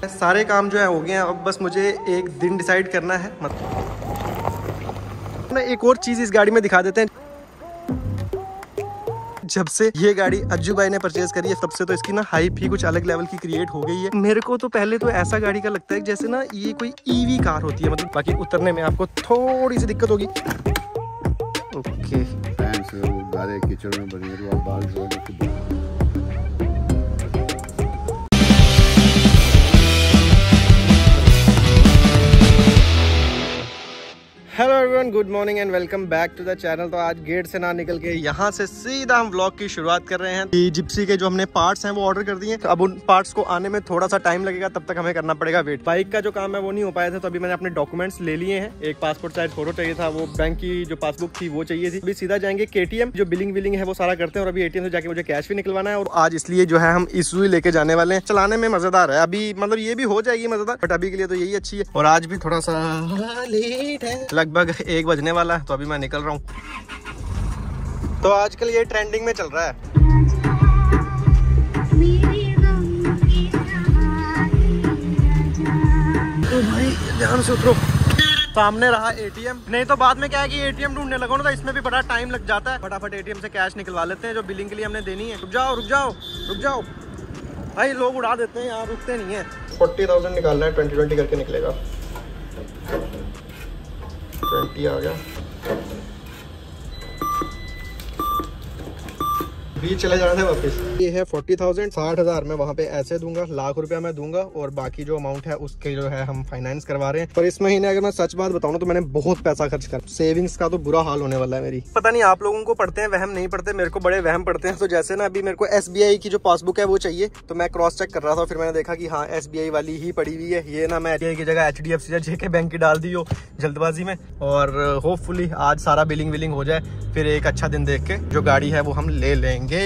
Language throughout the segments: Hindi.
सारे काम जो है हो गए हैं, अब बस मुझे एक दिन डिसाइड करना है। मतलब एक और चीज़ इस गाड़ी में दिखा देते हैं। जब से ये गाड़ी अज्जू भाई ने परचेज करी है तब से तो इसकी ना हाइप ही कुछ अलग लेवल की क्रिएट हो गई है। मेरे को तो पहले तो ऐसा गाड़ी का लगता है जैसे ना ये कोई ईवी कार होती है, मतलब बाकी उतरने में आपको थोड़ी सी दिक्कत होगी। ओके कीचड़ में hello everyone, good morning and welcome back to the channel. तो आज गेट से ना निकल के यहाँ से सीधा हम व्लॉग की शुरुआत कर रहे हैं। जिप्सी के जो हमने पार्ट्स हैं वो ऑर्डर कर दिए। अब उन पार्ट्स को आने में थोड़ा सा टाइम लगेगा, तब तक हमें करना पड़ेगा वेट। बाइक का जो काम है वो नहीं हो पाया था, तो अभी मैंने अपने डॉक्यूमेंट्स ले लिए हैं। एक पासपोर्ट साइज फोटो चाहिए था, वो बैंक की जो पासबुक थी वो चाहिए थी। अभी सीधा जाएंगे KTM, जो बिलिंग है वो सारा करते हैं और अभी ATM से जाके मुझे कैश भी निकलवाना है। और आज इसलिए जो है हम इशू लेके जाने वाले हैं। चलाने में मजेदार है, अभी मतलब ये भी हो जाएगी मजेदार, बट अभी के लिए तो यही अच्छी है। और आज भी थोड़ा सा लेट है, लगभग 1 बजने वाला है, तो अभी मैं निकल रहा हूँ। तो आजकल ये ट्रेंडिंग में चल रहा है। तो भाई ध्यान से उतरो। सामने रहा ATM, नहीं तो बाद में क्या है कि ATM ढूंढने लगो ना तो इसमें भी बड़ा टाइम लग जाता है। फटाफट ATM से कैश निकलवा लेते हैं जो बिलिंग के लिए हमने देनी है। रुक जाओ भाई, लोग उड़ा देते हैं यहाँ, रुकते नहीं है। 40,000 निकालना है, 20 करके निकलेगा। 20 आ गया, 20 चले जाना है वापस। ये है 40,000, 60,000 मैं वहाँ पे ऐसे दूंगा, लाख रुपया मैं दूंगा और बाकी जो अमाउंट है उसके जो है हम फाइनेंस करवा रहे हैं। पर इस महीने अगर मैं सच बात बताऊँ तो मैंने बहुत पैसा खर्च कर, सेविंग्स का तो बुरा हाल होने वाला है मेरी। पता नहीं आप लोगों को पढ़ते हैं वहम, नहीं पढ़ते, मेरे को बड़े वहम पड़ते हैं। तो जैसे ना अभी मेरे को SBI की जो पासबुक है वो चाहिए, तो मैं क्रॉस चेक कर रहा था, फिर मैंने देखा कि हाँ SBI वाली ही पड़ी हुई है। ये ना मैं SBI की जगह HDFC या JK बैंक की डाल दी हो जल्दबाजी में। और होपफुली आज सारा बिलिंग हो जाए, फिर एक अच्छा दिन देख के जो गाड़ी है वो हम ले लेंगे।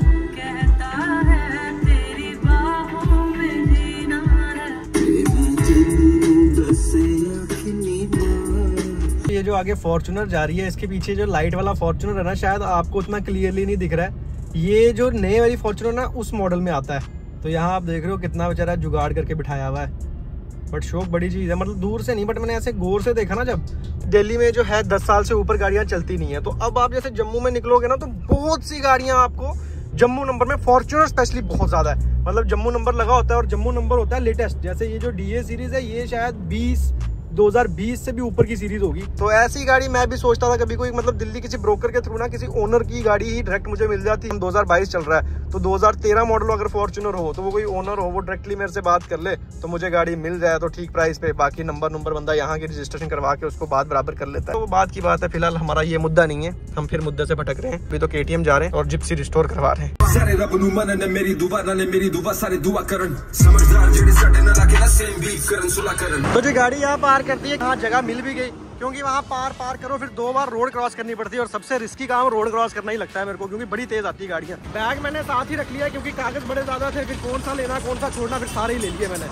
ये जो आगे फॉर्च्यूनर जा रही है, इसके पीछे जो लाइट वाला फॉर्च्यूनर है ना, शायद आपको उतना क्लियरली नहीं दिख रहा है। ये जो नए वाली फॉर्च्यूनर ना उस मॉडल में आता है। तो यहाँ आप देख रहे हो कितना बेचारा जुगाड़ करके बिठाया हुआ है। बट शौक बड़ी चीज़ है, मतलब दूर से नहीं, बट मैंने ऐसे गौर से देखा ना, जब दिल्ली में जो है 10 साल से ऊपर गाड़ियाँ चलती नहीं है, तो अब आप जैसे जम्मू में निकलोगे ना तो बहुत सी गाड़ियाँ आपको जम्मू नंबर में, फॉर्च्यूनर स्पेशली बहुत ज़्यादा है। मतलब जम्मू नंबर लगा होता है और जम्मू नंबर होता है लेटेस्ट। जैसे ये जो DA सीरीज़ है ये शायद 2020 से भी ऊपर की सीरीज होगी। तो ऐसी गाड़ी मैं भी सोचता था कभी कोई, मतलब दिल्ली किसी ब्रोकर के थ्रू ना, किसी ओनर की गाड़ी ही डायरेक्ट मुझे मिल जाती। 2022 चल रहा है तो 2013 मॉडल अगर फॉर्च्यूनर हो तो वो कोई ओनर हो, वो डायरेक्टली मेरे से बात कर ले तो मुझे गाड़ी मिल जाए तो ठीक प्राइस पे। बाकी नंबर बंदा यहाँ की रजिस्ट्रेशन करवा के उसको बात बराबर कर लेता है। तो वो बात की बात है, फिलहाल हमारा ये मुद्दा नहीं है, हम फिर मुद्दे से भटक रहे हैं। अभी तो KTM जा रहे हैं और जिप्सी रिस्टोर करवा रहे हैं। तो जो गाड़ी यहाँ पार करती है, हाँ जगह मिल भी गई, क्योंकि वहाँ पार करो फिर 2 बार रोड क्रॉस करनी पड़ती है। और सबसे रिस्की काम रोड क्रॉस करना ही लगता है मेरे को, क्योंकि बड़ी तेज आती है गाड़ियाँ। बैग मैंने साथ ही रख लिया क्योंकि कागज बड़े ज्यादा थे, फिर कौन सा लेना कौन सा छोड़ना, फिर सारे ही ले लिए मैंने।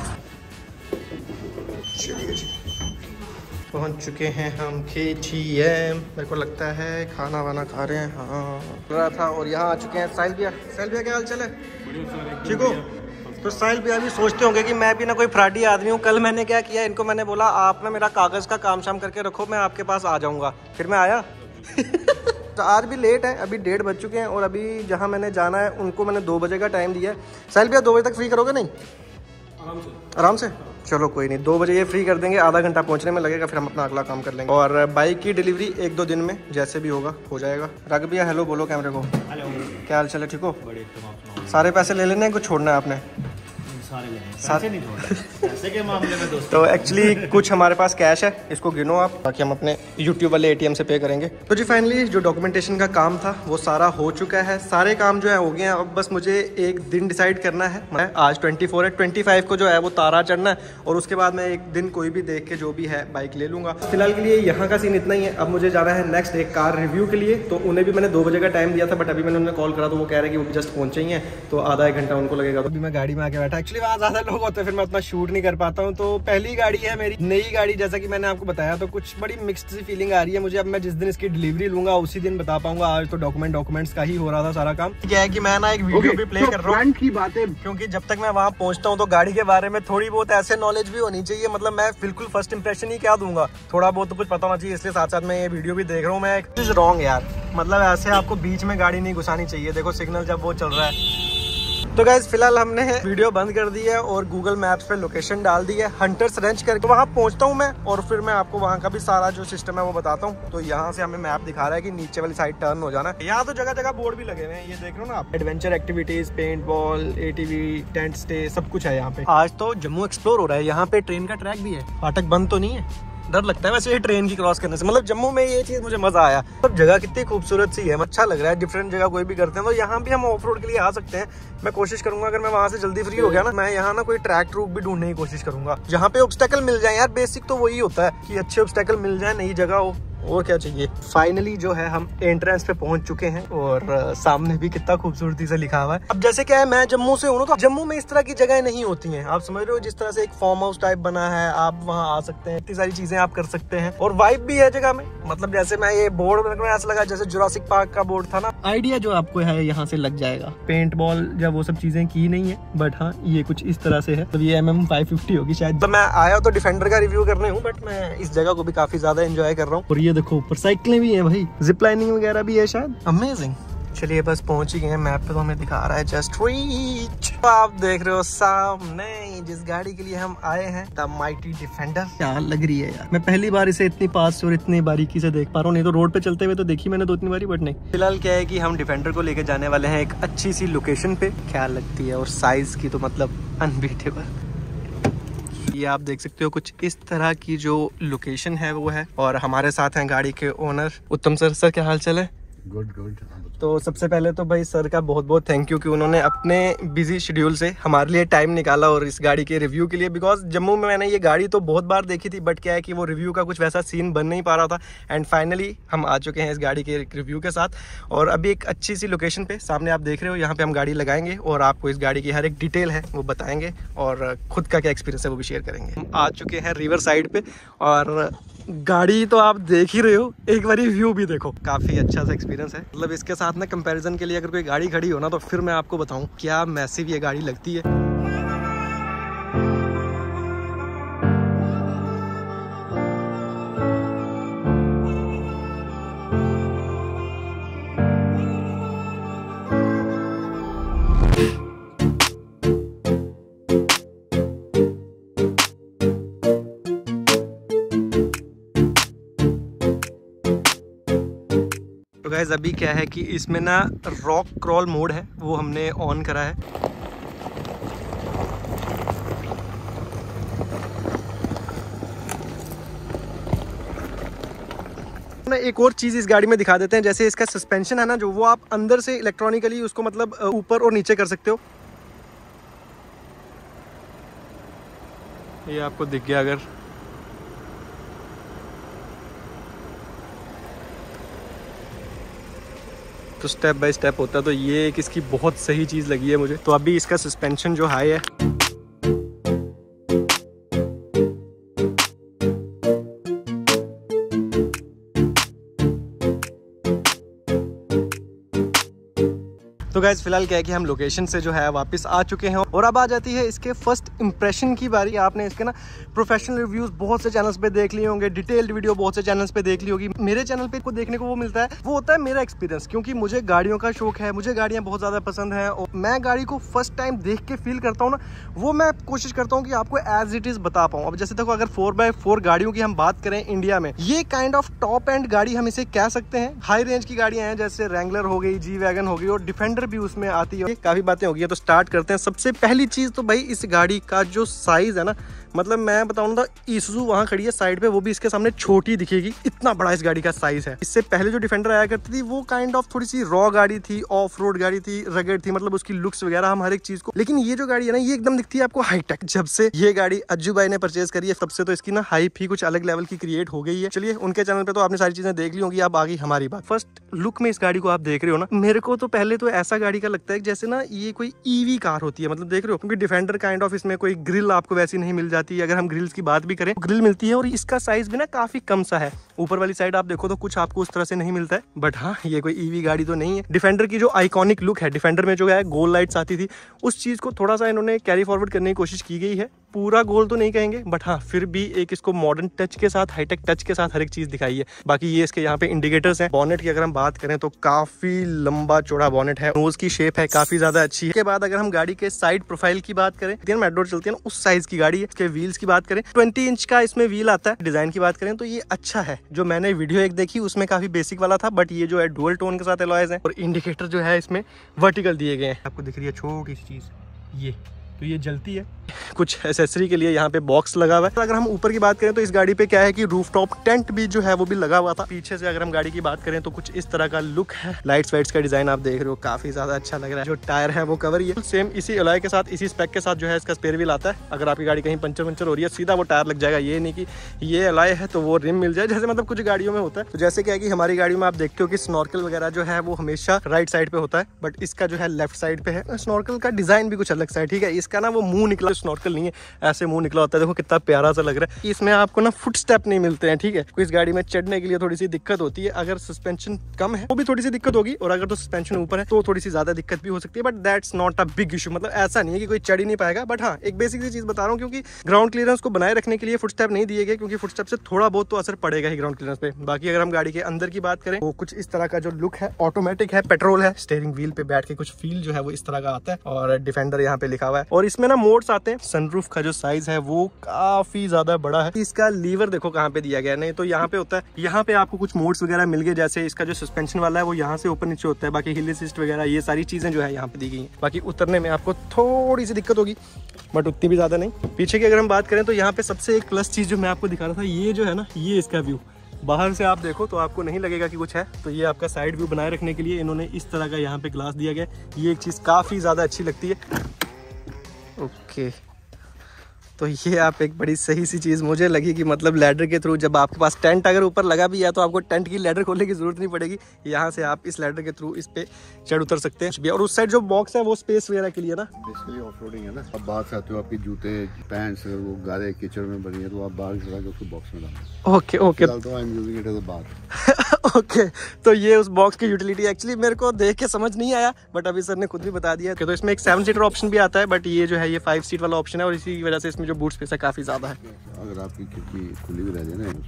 पहुँच चुके हैं हम KTM। मेरे को लगता है खाना वाना खा रहे हैं, हाँ रहा था। और यहाँ आ चुके हैं साहिल भैया। क्या हाल चाल है? ठीक हो? तो साहिल भैया भी सोचते होंगे कि मैं भी ना कोई फ्रॉडी आदमी हूँ। कल मैंने क्या किया, इनको मैंने बोला आप ना मेरा कागज़ का काम शाम करके रखो, मैं आपके पास आ जाऊँगा। फिर मैं आया। तो आज भी लेट है, अभी 1:30 बज चुके हैं और अभी जहाँ मैंने जाना है उनको मैंने 2 बजे का टाइम दिया है। साहिल भैया 2 बजे तक फ्री करोगे? नहीं आराम से चलो कोई नहीं, 2 बजे ये फ्री कर देंगे, आधा घंटा पहुंचने में लगेगा, फिर हम अपना अगला काम कर लेंगे। और बाइक की डिलीवरी 1-2 दिन में जैसे भी होगा हो जाएगा। राघव भैया हेलो बोलो कैमरे को। हेलो, क्या हाल चाल है? ठीक हो? सारे पैसे ले लेने हैं, कुछ छोड़ना है आपने? सारे नहीं पैसे के मामले में दोस्तों। तो एक्चुअली कुछ हमारे पास कैश है, इसको गिनो आप, बाकी हम अपने YouTube वाले ATM से पे करेंगे। तो जी फाइनली जो डॉक्यूमेंटेशन का काम था वो सारा हो चुका है, सारे काम जो है हो गए हैं। अब बस मुझे एक दिन डिसाइड करना है। मैं आज 24 है, 25 को जो है वो तारा चढ़ना है और उसके बाद मैं एक दिन कोई भी देख के जो भी है बाइक ले लूंगा। फिलहाल के लिए यहाँ का सीन इतना ही है। अब मुझे जाना है नेक्स्ट एक कार रिव्यू के लिए, तो उन्हें भी मैंने 2 बजे का टाइम दिया था, बट अभी मैंने उन्हें कॉल करा तो वो कह रहे कि वो जस्ट पहुंचे ही हैं, तो आधा 1 घंटा उनको लगेगा। तो अभी मैं गाड़ी में आके बैठा। एक्चुअली मोस्टली वहाँ ज्यादा लोग होते हैं, फिर मैं उतना शूट नहीं कर पाता हूँ। तो पहली गाड़ी है मेरी, नई गाड़ी, जैसा कि मैंने आपको बताया, तो कुछ बड़ी मिक्स्ड सी फीलिंग आ रही है मुझे। अब मैं जिस दिन इसकी डिलीवरी लूंगा उसी दिन बता पाऊंगा। आज तो डॉक्यूमेंट्स का ही हो रहा था सारा काम। क्या है कि मैं ना एक वीडियो भी प्ले कर रहा हूँ की बातें, क्योंकि जब तक मैं वहाँ पहुँचता हूँ तो गाड़ी के बारे में थोड़ी बहुत ऐसे नॉलेज भी होनी चाहिए। मतलब मैं बिल्कुल फर्स्ट इंप्रेशन ही क्या दूंगा, थोड़ा बहुत तो कुछ पता होना चाहिए। इसलिए साथ साथ मैं ये वीडियो भी देख रहा हूँ। मैं कुछ रॉन्ग यार, मतलब ऐसे आपको बीच में गाड़ी नहीं घुसानी चाहिए। देखो सिग्नल जब वो चल रहा है। तो गाइस फिलहाल हमने वीडियो बंद कर दी है और गूगल मैप्स पे लोकेशन डाल दी है हंटर्स रेंज करके। वहाँ पहुँचता हूँ मैं और फिर मैं आपको वहाँ का भी सारा जो सिस्टम है वो बताता हूँ। तो यहाँ से हमें मैप दिखा रहा है कि नीचे वाली साइड टर्न हो जाना है। यहाँ तो जगह जगह बोर्ड भी लगे हुए हैं, ये देख रहे हो ना आप। Adventure activities, paint ball, ATV, tent stay, सब कुछ है यहाँ पे। आज तो जम्मू एक्सप्लोर हो रहा है। यहाँ पे ट्रेन का ट्रैक भी है, फाटक बंद तो नहीं है। डर लगता है वैसे ये ट्रेन की क्रॉस करने से। मतलब जम्मू में ये चीज मुझे मजा आया। सब जगह कितनी खूबसूरत सी है, अच्छा लग रहा है। डिफरेंट जगह कोई भी करते हैं तो यहाँ भी हम ऑफ रोड के लिए आ सकते हैं। मैं कोशिश करूंगा अगर मैं वहां से जल्दी फ्री हो गया ना, मैं यहाँ ना कोई ट्रैक रूट भी ढूंढने की कोशिश करूंगा जहाँ पे ऑब्स्टेकल मिल जाए। यार बेसिक तो वही होता है कि अच्छे ऑब्स्टेकल मिल जाए, नई जगह हो, और क्या चाहिए। फाइनली जो है हम एंट्रेंस पे पहुंच चुके हैं और सामने भी कितना खूबसूरती से लिखा हुआ है। अब जैसे क्या है, मैं जम्मू से हूँ तो जम्मू में इस तरह की जगह नहीं होती हैं। आप समझ रहे हो, जिस तरह से एक फार्म हाउस टाइप बना है, आप वहाँ आ सकते हैं, इतनी सारी चीजें आप कर सकते हैं और वाइब भी है जगह में। मतलब जैसे मैं ये बोर्ड ऐसा लगा जैसे जुरासिक पार्क का बोर्ड था ना। आइडिया जो आपको है यहाँ से लग जाएगा। पेंट बॉल या वो सब चीजें की नहीं है, बट हाँ ये कुछ इस तरह से है। तो ये MM550 होगी शायद। तो मैं आया तो डिफेंडर का रिव्यू करने हूँ, बट मैं इस जगह को भी काफी ज्यादा एंजॉय कर रहा हूँ। और ये देखो ऊपर साइकिलें भी है भाई, जिप लाइनिंग वगैरह भी है शायद। अमेजिंग। चलिए बस पहुंच ही गए हैं। मैप पे तो हमें दिखा रहा है जस्ट रीच। आप देख रहे हो सामने जिस गाड़ी के लिए हम आए हैं, द माइटी डिफेंडर। क्या लग रही है यार, मैं पहली बार इसे इतनी पास से और इतनी बारीकी से देख पा रहा हूँ। नहीं तो रोड पे चलते हुए तो देखी मैंने 2-3 बारी, बट नहीं। फिलहाल क्या है कि हम डिफेंडर को लेकर जाने वाले हैं एक अच्छी सी लोकेशन पे। क्या लगती है, और साइज की तो मतलब अनबीटेबल। ये आप देख सकते हो कुछ इस तरह की जो लोकेशन है वो है। और हमारे साथ हैं गाड़ी के ओनर उत्तम सर। सर क्या हाल चाल है? Good good. तो सबसे पहले तो भाई सर का बहुत बहुत थैंक यू कि उन्होंने अपने बिजी शेड्यूल से हमारे लिए टाइम निकाला और इस गाड़ी के रिव्यू के लिए। बिकॉज जम्मू में मैंने ये गाड़ी तो बहुत बार देखी थी, बट क्या है कि वो रिव्यू का कुछ वैसा सीन बन नहीं पा रहा था। एंड फाइनली हम आ चुके हैं इस गाड़ी के रिव्यू के साथ। और अभी एक अच्छी सी लोकेशन पे सामने आप देख रहे हो, यहाँ पे हम गाड़ी लगाएंगे और आपको इस गाड़ी की हर एक डिटेल है वो बताएंगे और खुद का क्या एक्सपीरियंस है वो भी शेयर करेंगे। हम आ चुके हैं रिवर साइड पे और गाड़ी तो आप देख ही रहे हो, एक बार व्यू भी देखो। काफी अच्छा सा एक्सपीरियंस है। मतलब इसके साथ ना कंपैरिजन के लिए अगर कोई गाड़ी खड़ी हो ना, तो फिर मैं आपको बताऊं क्या मैसिव ये गाड़ी लगती है। तो गाइस अभी क्या है कि इसमें ना रॉक क्रॉल मोड है, वो हमने ऑन करा है। एक और चीज इस गाड़ी में दिखा देते हैं। जैसे इसका सस्पेंशन है ना, जो वो आप अंदर से इलेक्ट्रॉनिकली उसको मतलब ऊपर और नीचे कर सकते हो। ये आपको दिख गया अगर। तो स्टेप बाय स्टेप होता है। तो ये एक इसकी बहुत सही चीज़ लगी है मुझे। तो अभी इसका सस्पेंशन जो हाई है, तो गाइस फिलहाल क्या है कि हम लोकेशन से जो है वापस आ चुके हैं और अब आ जाती है इसके फर्स्ट इंप्रेशन की बारी। आपने इसके ना प्रोफेशनल रिव्यूज बहुत से चैनल्स पे देख लिए होंगे, डिटेल्ड वीडियो बहुत से चैनल्स पे देख ली होगी। मेरे चैनल पे को देखने को वो मिलता है, वो होता है मेरा एक्सपीरियंस। क्योंकि मुझे गाड़ियों का शौक है, मुझे गाड़ियां बहुत ज्यादा पसंद है और मैं गाड़ी को फर्स्ट टाइम देख के फील करता हूँ ना, वो मैं कोशिश करता हूँ कि आपको एज इट इज बता पाऊँ। अब जैसे देखो, अगर 4x4 गाड़ियों की हम बात करें इंडिया में, ये काइंड ऑफ टॉप एंड गाड़ी हम इसे कह सकते हैं। हाई रेंज की गाड़ियां हैं जैसे रैंगलर हो गई, जी वैगन हो गई और डिफेंडर भी उसमें आती है। काफी बातें हो गई, तो स्टार्ट करते हैं। सबसे पहली चीज तो भाई इस गाड़ी का जो साइज है ना, मतलब मैं बताऊं ना, ईसुज़ू वहां खड़ी है साइड पे, वो भी इसके सामने छोटी दिखेगी, इतना बड़ा इस गाड़ी का साइज है। इससे पहले जो डिफेंडर आया करती थी वो काइंड ऑफ थोड़ी सी रॉ गाड़ी थी, ऑफ रोड गाड़ी थी, रगड़ थी, मतलब उसकी लुक्स वगैरह हम हर एक चीज को। लेकिन ये जो गाड़ी है ना, ये एकदम दिखती है आपको हाईटेक। जब से ये गाड़ी अज्जू भाई ने परचेज करी है, तब से तो इसकी ना हाइप ही कुछ अलग लेवल की क्रिएट हो गई है। चलिए, उनके चैनल पे तो आपने सारी चीजें देख ली होंगी, अब आ गई हमारी बात। फर्स्ट लुक में इस गाड़ी को आप देख रहे हो ना, मेरे को तो पहले तो ऐसा ऐसा गाड़ी का लगता है जैसे ना ये कोई ईवी कार होती है, मतलब देख रहे हो, क्योंकि डिफेंडर काइंड ऑफ इसमें कोई ग्रिल आपको वैसी नहीं मिल जाती। अगर हम ग्रिल्स की बात भी करें, ग्रिल मिलती है और इसका साइज भी ना काफी कम सा है। ऊपर वाली साइड आप देखो तो कुछ आपको उस तरह से नहीं मिलता है, बट हाँ ये कोई ईवी गाड़ी तो नहीं है। डिफेंडर की जो आइकॉनिक लुक है, डिफेंडर में जो है गोल लाइट्स आती थी, उस चीज को थोड़ा सा इन्होंने कैरी फॉरवर्ड करने की कोशिश की गई है। पूरा गोल तो नहीं कहेंगे, बट हाँ फिर भी एक इसको मॉडर्न टच के साथ, हाईटेक टच के साथ हर एक चीज दिखाई है। बाकी ये इसके यहाँ पे इंडिकेटर्स हैं। बॉनेट की अगर हम बात करें तो काफी लंबा चौड़ा बॉनेट है। नोज की शेप है काफी ज्यादा अच्छी है। के बाद अगर हम गाड़ी के साइड प्रोफाइल की बात करें, मेट्रोर चलती है ना, उस साइज की गाड़ी है। इसके व्हील्स की बात करें 20 इंच का इसमें व्हील आता है। डिजाइन की बात करें तो ये अच्छा है। जो मैंने वीडियो एक देखी उसमें काफी बेसिक वाला था, बट ये जो है डुअल टोन के साथ एलॉयज है और इंडिकेटर जो है इसमें वर्टिकल दिए गए हैं। आपको दिख रही है छोटी सी चीज, ये तो ये जलती है। कुछ एसेसरी के लिए यहाँ पे बॉक्स लगा हुआ है। अगर हम ऊपर की बात करें तो इस गाड़ी पे क्या है कि रूफटॉप टेंट भी जो है वो भी लगा हुआ था। पीछे से अगर हम गाड़ी की बात करें तो कुछ इस तरह का लुक है। लाइट्स वाइट्स का डिजाइन आप देख रहे हो, काफी ज्यादा अच्छा लग रहा है। जो टायर है वो कवर ही है सेम इसी एलॉय के साथ, इसी स्पेक के साथ जो है इसका स्पेयर व्हील आता है। अगर आपकी गाड़ी कहीं पंचर हो रही है, सीधा वो टायर लग जाएगा। ये नहीं कि ये एलॉय है तो वो रिम मिल जाए, जैसे मतलब कुछ गाड़ियों में होता है। तो जैसे क्या है कि हमारी गाड़ियों में आप देखते हो कि स्नॉर्कल वगैरह जो है वो हमेशा राइट साइड पे होता है, बट इसका जो है लेफ्ट साइड पे है। स्नॉर्कल का डिजाइन भी कुछ अलग सा है, ठीक है। इसका ना वो मुंह निकला स्नॉर्कल नहीं है, ऐसे मुंह निकला होता है। देखो कितना प्यारा सा लग रहा है। इसमें आपको ना फुट स्टेप नहीं मिलते हैं, ठीक है। इस गाड़ी में चढ़ने के लिए थोड़ी सी दिक्कत होती है। अगर सस्पेंशन कम है वो भी थोड़ी सी दिक्कत होगी, और अगर तो सस्पेंशन ऊपर है तो थोड़ी सी ज्यादा दिक्कत भी हो सकती है, but that's not a big issue. मतलब ऐसा नहीं है कि कोई चढ़ ही नहीं पाएगा, बट हाँ एक बेसिक सी चीज बता रहा हूँ, क्योंकि ग्राउंड क्लियरेंस को बनाए रखने के लिए फुट स्टेप नहीं दिए गए, क्योंकि फुट स्टेप से थोड़ा बहुत तो असर पड़ेगा ही ग्राउंड क्लियरेंस पे। बाकी अगर हम गाड़ी के अंदर की बात करें तो कुछ इस तरह का जो लुक है, ऑटोमेटिक है, पेट्रोल है। स्टीयरिंग व्हील पे बैठ के कुछ फील जो है वो इस तरह का आता है, और डिफेंडर यहाँ पे लिखा हुआ है। और इसमें ना मोड्स आते हैं। सनरूफ का जो साइज है वो काफी ज्यादा बड़ा है। इसका लीवर देखो कहाँ पे दिया गया, नहीं तो यहाँ पे होता है। यहाँ पे आपको कुछ मोड्स वगैरह मिल गए, जैसे इसका जो सस्पेंशन वाला है वो यहाँ से ऊपर नीचे होता है। बाकी हिल असिस्ट वगैरह ये सारी चीजें जो है यहाँ पे दी गई हैं। बाकी उतरने में आपको थोड़ी सी दिक्कत होगी, बट उतनी भी ज्यादा नहीं। पीछे की अगर हम बात करें तो यहाँ पे सबसे एक प्लस चीज जो मैं आपको दिखा रहा था, ये जो है ना, ये इसका व्यू बाहर से आप देखो तो आपको नहीं लगेगा कि कुछ है। तो ये आपका साइड व्यू बनाए रखने के लिए इन्होंने इस तरह का यहाँ पे ग्लास दिया गया। ये एक चीज काफी ज्यादा अच्छी लगती है। ओके, तो ये आप एक बड़ी सही सी चीज़ मुझे लगी कि मतलब लैडर के थ्रू, जब आपके पास टेंट अगर ऊपर लगा भी है तो आपको टेंट की लैडर खोलने की जरूरत नहीं पड़ेगी। यहाँ से आप इस लैडर के थ्रू इस पे चढ़ उतर सकते हैं। और उस साइड जो बॉक्स है वो स्पेस वगैरह के लिए ना, बेसिकली ऑफ रोडिंग है ना। अब बात आते हो आपके जूते पैंट्स, अगर वो गारे कीचड़ में बनी है तो आप बाहर चढ़ा के उसको बॉक्स में डालो। ओके ओके, ओके, तो ये उस बॉक्स की यूटिलिटी एक्चुअली मेरे को देख के समझ नहीं आया, बट अभी सर ने खुद भी बता दिया। तो इसमें एक 7 सीटर ऑप्शन भी आता है, बट ये जो है ये 5 सीट वाला ऑप्शन है, और इसी वजह से इसमें जो बूट स्पेस है काफी ज्यादा है। अगर आपकी खिड़की खुली भी रह जाए ना,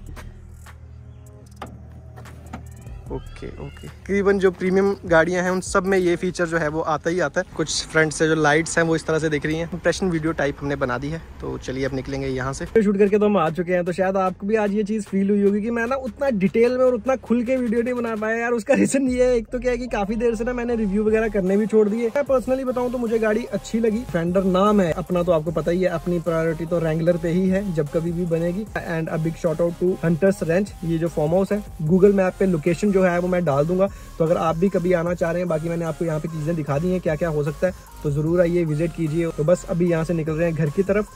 ओके ओके, तकरीबन जो प्रीमियम गाड़ियां हैं उन सब में ये फीचर जो है वो आता ही आता है। कुछ फ्रंट से जो लाइट्स हैं वो इस तरह से दिख रही हैं। इंप्रेशन वीडियो टाइप हमने बना दी है, तो चलिए अब निकलेंगे यहाँ से। शूट करके तो हम आ चुके हैं, तो शायद आपको भी आज ये चीज फील हुई होगी कि मैं ना उतना डिटेल में और उतना खुल के वीडियो नहीं बना पाया यार। उसका रीजन ये है, एक तो क्या है कि काफी देर से ना मैंने रिव्यू वगैरह करने भी छोड़ दिए। मैं पर्सनली बताऊं तो मुझे गाड़ी अच्छी लगी। डिफेंडर नाम है अपना, तो आपको पता ही है अपनी प्रायोरिटी तो रैंगलर पे ही है जब कभी भी बनेगी। And a big shout out to hunters ranch, ये जो फार्म हाउस है, गूगल मैप पे लोकेशन जो है वो मैं डाल दूंगा। तो अगर आप भी कभी आना चाह रहे हैं, बाकी मैंने आपको यहाँ पे चीजें दिखा दी हैं क्या क्या हो सकता है, तो जरूर आइए, विजिट कीजिए। तो बस अभी यहाँ से निकल रहे हैं घर की तरफ।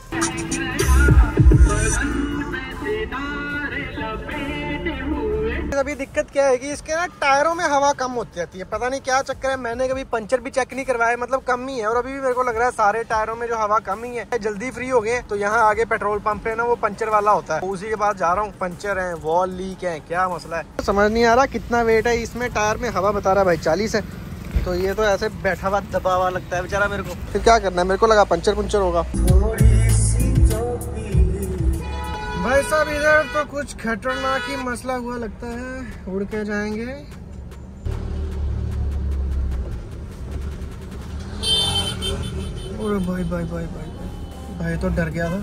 अभी दिक्कत क्या है कि इसके ना टायरों में हवा कम होती रहती है, पता नहीं क्या चक्कर है। मैंने कभी पंचर भी चेक नहीं करवाया, मतलब कम ही है। और अभी भी मेरे को लग रहा है सारे टायरों में जो हवा कम ही है। जल्दी फ्री हो गए, तो यहाँ आगे पेट्रोल पंप है ना, वो पंचर वाला होता है, उसी के पास जा रहा हूँ। पंचर है, वॉल लीक है, क्या मसला है समझ नहीं आ रहा। कितना वेट है इसमें, टायर में हवा बता रहा है भाई 40 है, तो ये तो ऐसे बैठा हुआ दबा हुआ लगता है बेचारा मेरे को। फिर क्या करना है, मेरे को लगा पंचर होगा। भाई साहब इधर तो कुछ खतरनाक ही मसला हुआ लगता है, उड़ के जाएंगे। अरे भाई भाई भाई भाई भाई तो डर गया था।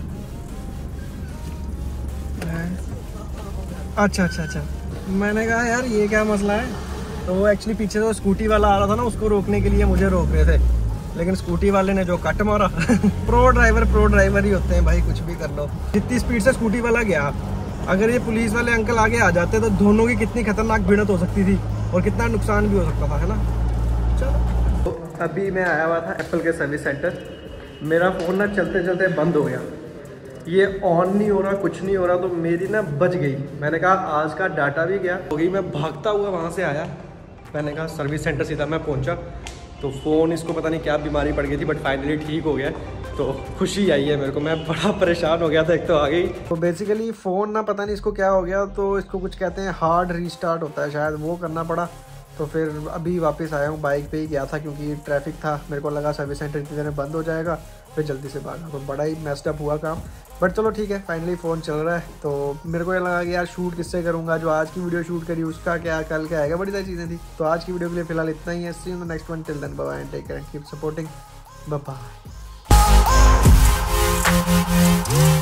अच्छा अच्छा अच्छा, मैंने कहा यार ये क्या मसला है। तो वो एक्चुअली पीछे तो स्कूटी वाला आ रहा था ना, उसको रोकने के लिए मुझे रोक रहे थे, लेकिन स्कूटी वाले ने जो कट मारा। प्रो ड्राइवर ही होते हैं भाई, कुछ भी कर लो। जितनी स्पीड से स्कूटी वाला गया, अगर ये पुलिस वाले अंकल आगे आ जाते तो दोनों की कितनी खतरनाक भिड़ंत हो सकती थी और कितना नुकसान भी हो सकता था, है ना। चलो, तो अभी मैं आया हुआ था एप्पल के सर्विस सेंटर। मेरा फ़ोन ना चलते चलते बंद हो गया, ये ऑन नहीं हो रहा, कुछ नहीं हो रहा, तो मेरी ना बच गई। मैंने कहा आज का डाटा भी गया हो गई। मैं भागता हुआ वहाँ से आया, मैंने कहा सर्विस सेंटर सीधा मैं पहुँचा। तो फ़ोन इसको पता नहीं क्या बीमारी पड़ गई थी, बट फाइनली ठीक हो गया। तो खुशी आई है मेरे को, मैं बड़ा परेशान हो गया था एक तो आ गई। तो बेसिकली फ़ोन ना पता नहीं इसको क्या हो गया, तो इसको कुछ कहते हैं हार्ड रीस्टार्ट होता है शायद, वो करना पड़ा। तो फिर अभी वापस आया हूँ, बाइक पे ही गया था क्योंकि ट्रैफिक था, मेरे को लगा सर्विस सेंटर इतनी देर में बंद हो जाएगा, फिर जल्दी से भागा। तो बड़ा ही मेस्ड अप हुआ काम, बट चलो ठीक है, फाइनली फ़ोन चल रहा है। तो मेरे को ये लगा कि यार शूट किससे करूँगा, जो आज की वीडियो शूट करी उसका क्या, कल क्या आएगा, बड़ी सारी चीज़ें थी। तो आज की वीडियो के लिए फिलहाल इतना ही है। See you in the next one, till then bye bye and take care and keep supporting, bye bye.